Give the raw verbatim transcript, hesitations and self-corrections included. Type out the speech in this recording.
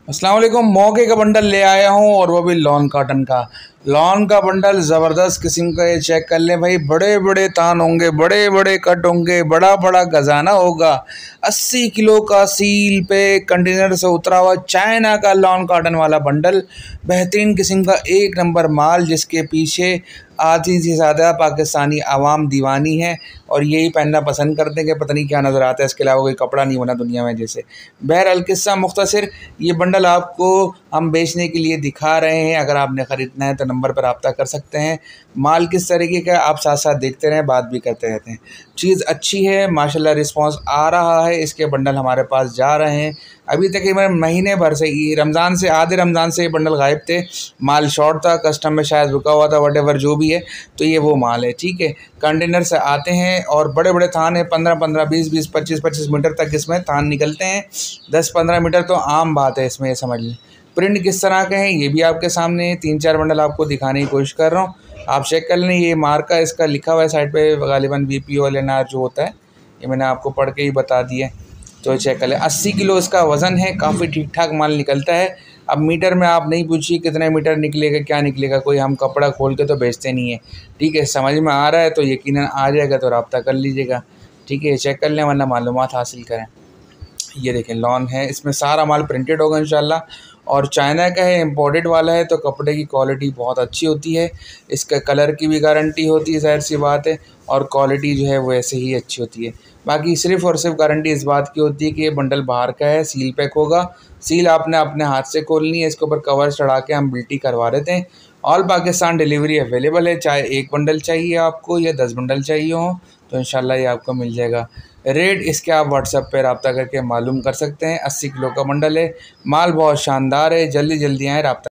अस्सलाम वालेकुम। मौके का बंडल ले आया हूँ और वो भी लॉन कॉटन का। लॉन का बंडल ज़बरदस्त किस्म का, ये चेक कर लें भाई। बड़े बड़े तान होंगे, बड़े बड़े कट होंगे, बड़ा बड़ा खजाना होगा। अस्सी किलो का सील पे कंटेनर से उतरा हुआ चाइना का लॉन कॉटन वाला बंडल, बेहतरीन किस्म का एक नंबर माल, जिसके पीछे आधी से ज़्यादा पाकिस्तानी आवाम दीवानी है और यही पहनना पसंद करते हैं कि पता नहीं क्या नज़र आता है, इसके अलावा कोई कपड़ा नहीं बना दुनिया में जैसे। बहरहाल किस्सा मुख्तसर, ये बंडल आपको हम बेचने के लिए दिखा रहे हैं। अगर आपने ख़रीदना है तो नंबर पर रब्ता कर सकते हैं। माल किस तरीके का, आप साथ साथ देखते रहें, बात भी करते रहते हैं। चीज़ अच्छी है माशाल्लाह, रिस्पांस आ रहा है। इसके बंडल हमारे पास जा रहे हैं। अभी तकरीबन महीने भर से, ही रमज़ान से, आधे रमज़ान से ये बंडल गायब थे। माल शॉर्ट था, कस्टम में शायद रुका हुआ था, वटेवर जो भी है। तो ये वो माल है, ठीक है। कंटेनर से आते हैं और बड़े बड़े थान है, पंद्रह पंद्रह बीस बीस पच्चीस पच्चीस मीटर तक इसमें थान निकलते हैं। दस पंद्रह मीटर तो आम बात है इसमें, ये समझ लें। प्रिंट किस तरह के हैं ये भी आपके सामने, तीन चार बंडल आपको दिखाने की कोशिश कर रहा हूँ। आप चेक कर लें, ये मार्का इसका लिखा हुआ है साइड पे, गालिबन V P O L N R जो होता है, ये मैंने आपको पढ़ के ही बता दिया। तो चेक कर लें, अस्सी किलो इसका वज़न है, काफ़ी ठीक ठाक माल निकलता है। अब मीटर में आप नहीं पूछिए कितने मीटर निकलेगा, क्या निकलेगा, कोई हम कपड़ा खोल के तो बेचते नहीं है, ठीक है। समझ में आ रहा है तो यकीनन आ जाएगा, तो रब्ता कर लीजिएगा, ठीक है। चेक कर लें वरना मालूमात हासिल करें। ये देखें लॉन है, इसमें सारा माल प्रिंटेड होगा इंशाल्लाह, और चाइना का है, इम्पोर्टेड वाला है, तो कपड़े की क्वालिटी बहुत अच्छी होती है। इसका कलर की भी गारंटी होती है, ज़ाहिर सी बात है, और क्वालिटी जो है वो ऐसे ही अच्छी होती है। बाकी सिर्फ़ और सिर्फ गारंटी इस बात की होती है कि ये बंडल बाहर का है, सील पैक होगा। सील आपने अपने हाथ से खोलनी है, इसके ऊपर कवर चढ़ा के हम बिल्टी करवा देते हैं। ऑल पाकिस्तान डिलीवरी अवेलेबल है, चाहे एक बंडल चाहिए आपको या दस बंडल चाहिए हो तो इंशाल्लाह ये आपको मिल जाएगा। रेट इसके आप व्हाट्सएप पे रब्ता करके मालूम कर सकते हैं। अस्सी किलो का बंडल है, माल बहुत शानदार है। जल्दी जल्दी आएँ, रब्ता